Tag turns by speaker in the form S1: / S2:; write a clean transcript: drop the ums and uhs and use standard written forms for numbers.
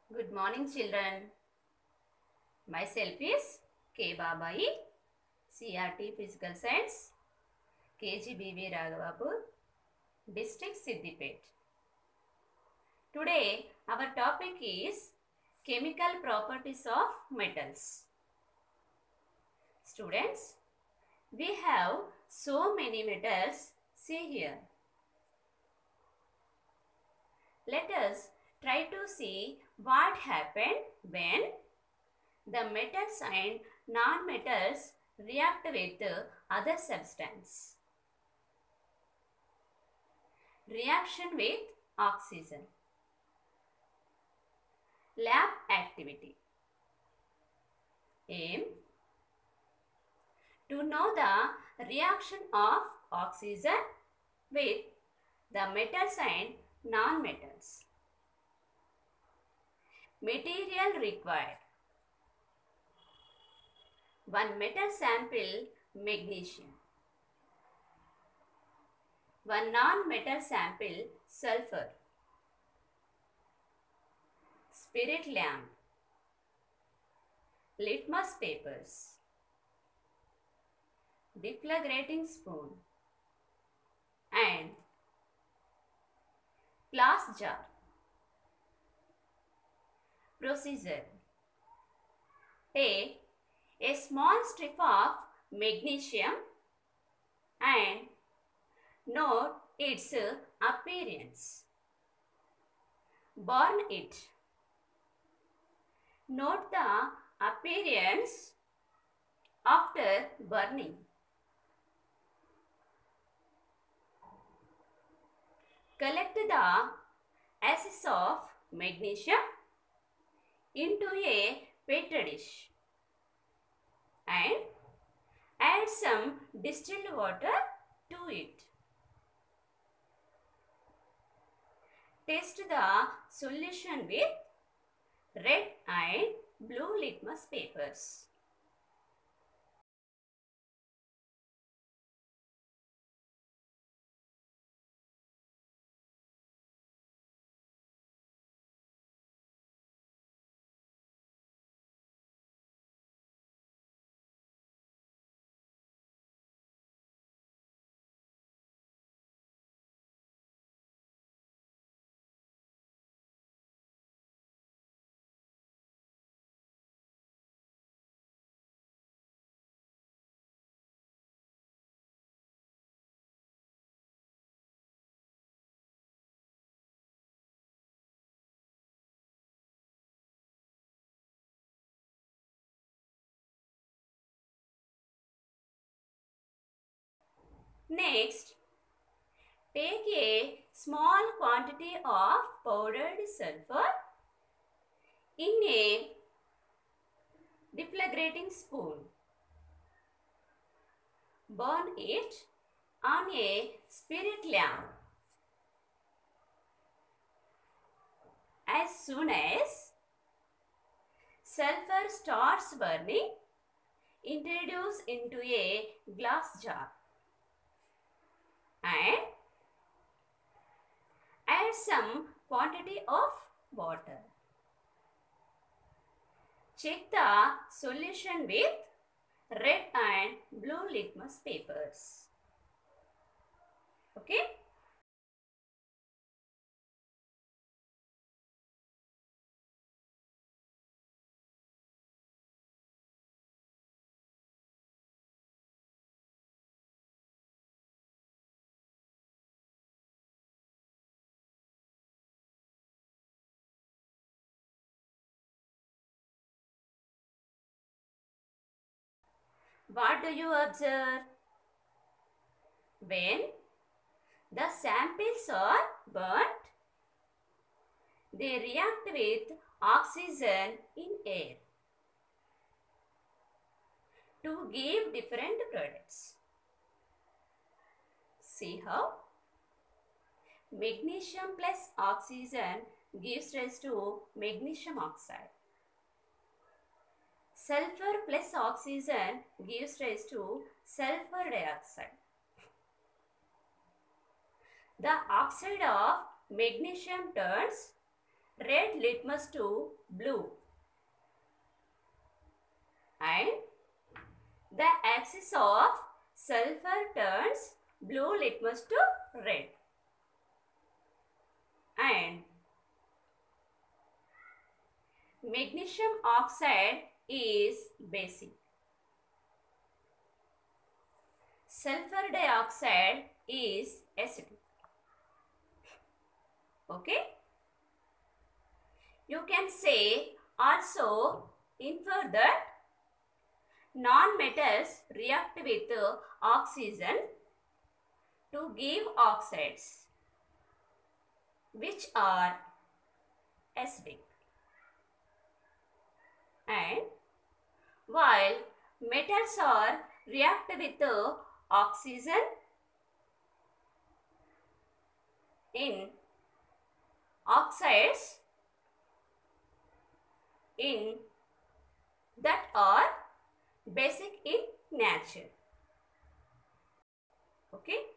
S1: Good morning, children. Myself is K. Babai, CRT Physical Science, KGBV Raghavapur, District Siddipet. Today, our topic is chemical properties of metals. Students, we have so many metals. See here. Let us try to see what happened when the metals and non-metals react with other substance. Reaction with oxygen. Lab activity. Aim: to know the reaction of oxygen with the metals and non-metals. Material required: one metal sample, magnesium; one non-metal sample, sulfur; spirit lamp; litmus papers; deflagrating spoon, and glass jar. Procedure: take a small strip of magnesium and note its appearance. Burn it. Note the appearance after burning. Collect the ashes of magnesium into a petri dish and add some distilled water to it. Test the solution with red and blue litmus papers. Next, take a small quantity of powdered sulfur in a deflagrating spoon. Burn it on a spirit lamp. As soon as sulfur starts burning, introduce into a glass jar and add some quantity of water. Check the solution with red and blue litmus papers. Okay? What do you observe? When the samples are burnt, they react with oxygen in air to give different products. See how? Magnesium plus oxygen gives rise to magnesium oxide. Sulfur plus oxygen gives rise to sulfur dioxide. The oxide of magnesium turns red litmus to blue, and the axis of sulfur turns blue litmus to red, and magnesium oxide is basic. Sulfur dioxide is acidic. Okay? You can say also infer that non-metals react with oxygen to give oxides which are acidic, and while metals are react with oxygen in oxides in that are basic in nature. Okay.